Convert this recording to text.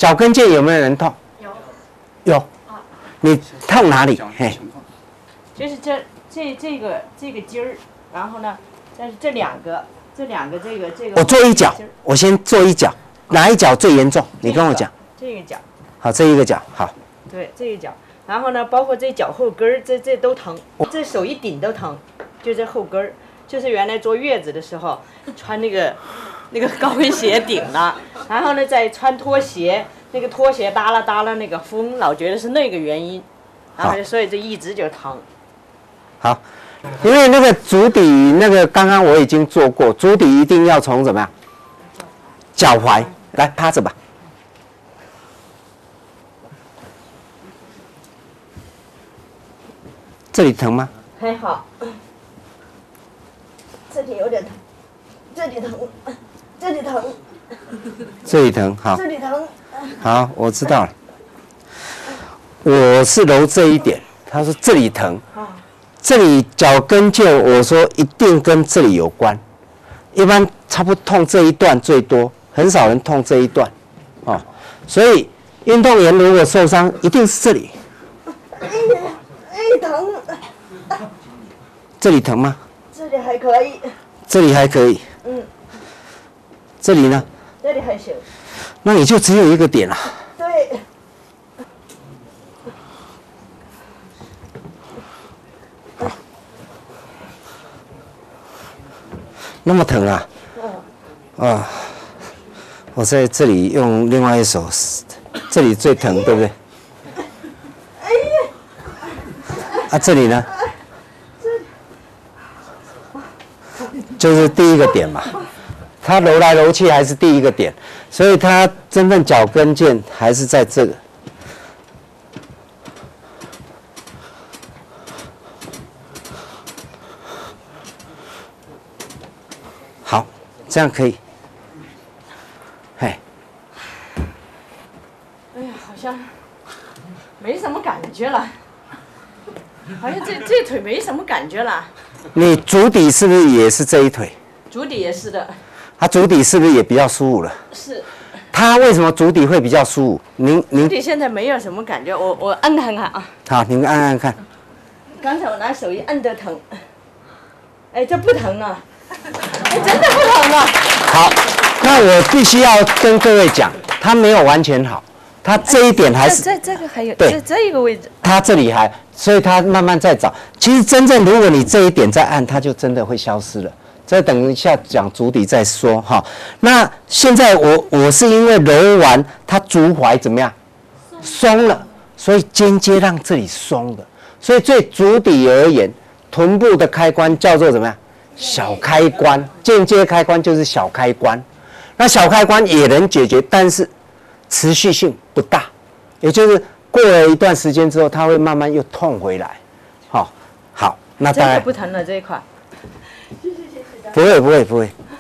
脚跟腱有没有人痛？有。你痛哪里？嘿， 就是这个筋儿，然后呢，但是这两个这个。 我做一脚，我先做一脚，哪一脚最严重？你跟我讲。 这个脚。 好，这一个脚好。 对，这一脚，然后呢，包括这脚后跟儿，这都疼，这手一顶都疼，就这后跟儿，就是原来坐月子的时候穿那个高跟鞋顶了，然后呢再穿拖鞋，那个拖鞋耷拉那个风，老觉得是那个原因，然后所以就一直就疼。 好，因为那个足底那个刚刚我已经做过，足底一定要从怎么样？脚踝来趴着吧。这里疼吗？ 还好，这里有点疼，这里疼，这里疼， 这里疼，好， 这里疼。 好，我知道了。我是揉这一点，他说这里疼，这里脚跟腱，我说一定跟这里有关。一般差不多痛这一段最多，很少人痛这一段，哦，所以运动员如果受伤，一定是这里。 疼。 这里疼吗？ 这里还可以。 这里还可以。 嗯。 这里呢？ 这里还行。 那你就只有一个点了。 对。 那么疼啊？啊，我在这里用另外一手，这里最疼，对不对？啊，这里呢？就是第一个点嘛，它揉来揉去还是第一个点，所以它真正脚跟腱还是在这个。好，这样可以。嘿。 哎呀，好像没什么感觉了。好像这腿没什么感觉了。 你足底是不是也是这一腿？ 足底也是的。 他足底是不是也比较舒服了？ 是。 他为什么足底会比较舒服？您足底现在没有什么感觉，我按看看啊。 好，您按按看。 刚才我拿手一按都疼。哎，这不疼啊！哎，真的不疼啊！ 好，那我必须要跟各位讲，他没有完全好。他这一点还是这个还有对这一个位置， 他这里还，所以他慢慢在找。其实真正如果你这一点再按，它就真的会消失了。这等一下讲足底再说哈。那现在我是因为揉完，它足踝怎么样？松了，所以间接让这里松的。所以对足底而言，臀部的开关叫做怎么样？小开关，间接开关就是小开关。那小开关也能解决，但是持续性不大，也就是过了一段时间之后，它会慢慢又痛回来。好，那大概不疼了这一块。 不会。